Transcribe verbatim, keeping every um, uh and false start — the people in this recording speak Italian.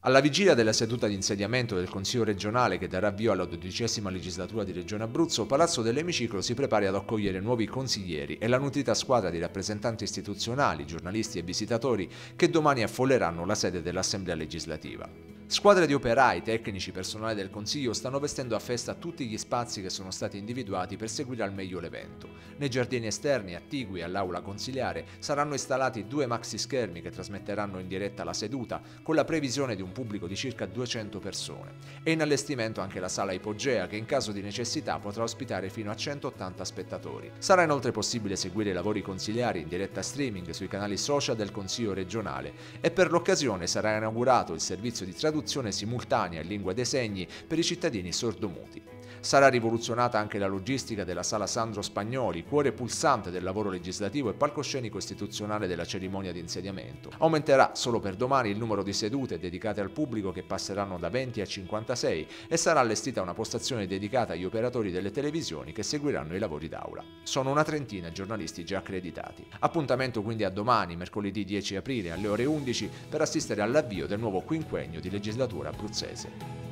Alla vigilia della seduta di insediamento del Consiglio regionale che darà avvio alla dodicesima legislatura di Regione Abruzzo, Palazzo dell'Emiciclo si prepara ad accogliere nuovi consiglieri e la nutrita squadra di rappresentanti istituzionali, giornalisti e visitatori che domani affolleranno la sede dell'Assemblea legislativa. Squadre di operai, tecnici, personale del Consiglio stanno vestendo a festa tutti gli spazi che sono stati individuati per seguire al meglio l'evento. Nei giardini esterni, attigui all'aula consiliare, saranno installati due maxi schermi che trasmetteranno in diretta la seduta, con la previsione di un pubblico di circa duecento persone. E in allestimento anche la sala ipogea che in caso di necessità potrà ospitare fino a centottanta spettatori. Sarà inoltre possibile seguire i lavori consiliari in diretta streaming sui canali social del Consiglio regionale e per l'occasione sarà inaugurato il servizio di traduzione simultanea in lingua dei segni per i cittadini sordomuti. Sarà rivoluzionata anche la logistica della Sala Sandro Spagnoli, cuore pulsante del lavoro legislativo e palcoscenico istituzionale della cerimonia di insediamento. Aumenterà solo per domani il numero di sedute dedicate al pubblico che passeranno da venti a cinquantasei e sarà allestita una postazione dedicata agli operatori delle televisioni che seguiranno i lavori d'aula. Sono una trentina i giornalisti già accreditati. Appuntamento quindi a domani, mercoledì dieci aprile alle ore undici, per assistere all'avvio del nuovo quinquennio di legislatura abruzzese.